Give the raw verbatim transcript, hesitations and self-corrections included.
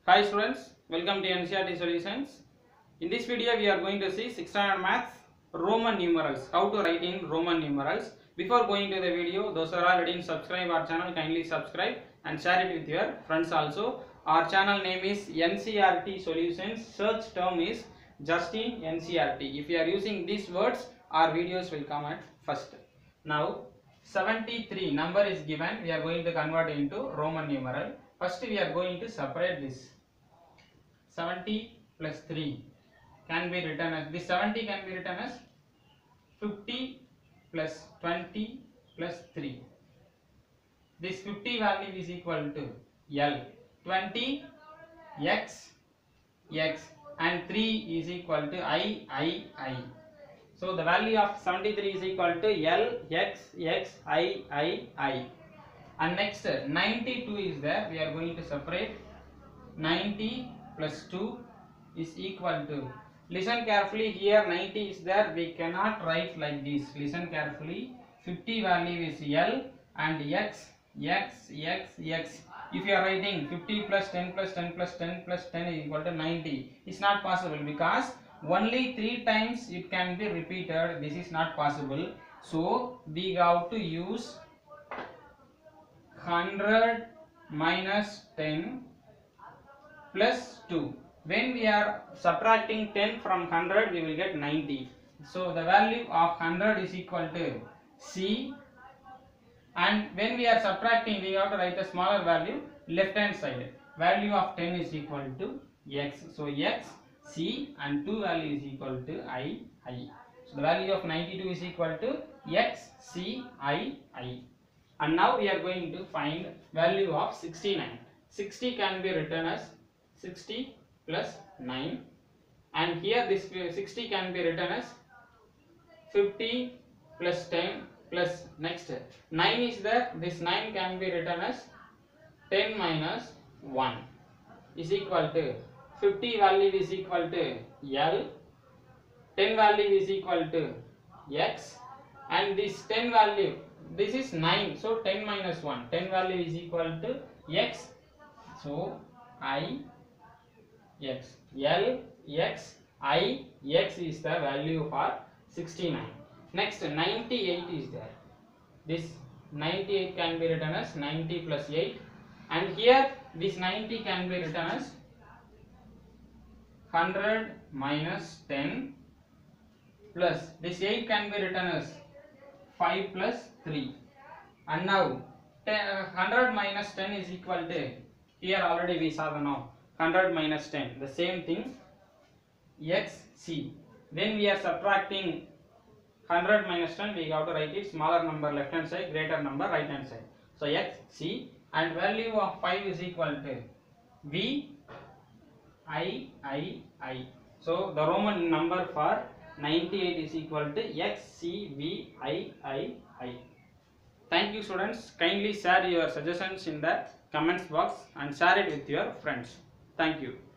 Hi students, welcome to N C E R T Solutions. In this video we are going to see sixth standard maths Roman numerals, how to write in Roman numerals. Before going to the video, those who are already subscribe our channel, kindly subscribe and share it with your friends also. Our channel name is N C E R T Solutions, search term is just in N C E R T. If you are using these words, our videos will come at first. Now seventy-three number is given, we are going to convert into Roman numeral. First we are going to separate this. seventy plus three can be written as, this seventy can be written as fifty plus twenty plus three. This fifty value is equal to L, twenty x x and three is equal to I I I. So the value of seventy-three is equal to L x x I I I. And next ninety-two is there, we are going to separate. Ninety plus two is equal to, listen carefully, here ninety is there, we cannot write like this. Listen carefully, fifty value is L and x x x x. If you are writing fifty plus ten plus ten plus ten plus ten is equal to ninety, it's not possible because only three times it can be repeated. This is not possible. So we have to use one hundred minus ten plus two. When we are subtracting ten from one hundred, we will get ninety. So the value of one hundred is equal to C, and when we are subtracting, we have to write a smaller value left hand side. Value of ten is equal to x. So x, C and two value is equal to I I. So the value of ninety-two is equal to x, C, I I. And now we are going to find value of sixty-nine. sixty can be written as sixty plus nine, and here this sixty can be written as fifty plus ten plus next nine is there, this nine can be written as ten minus one is equal to fifty value is equal to L, ten value is equal to x, and this ten value, this is nine, so ten minus one, ten value is equal to x, so I x, L x I x is the value for sixty-nine. Next ninety-eight is there, this ninety-eight can be written as ninety plus eight, and here this ninety can be written as one hundred minus ten plus this eight can be written as five plus three, and now one hundred minus ten is equal to, here already we saw the now one hundred minus ten, the same thing x c. When we are subtracting one hundred minus ten, we have to write it smaller number left hand side, greater number right hand side. So x c, and value of five is equal to v I I I. So the Roman number for ninety-eight is equal to x c v I I I. Thank you students. Kindly share your suggestions in the comments box and share it with your friends. Thank you.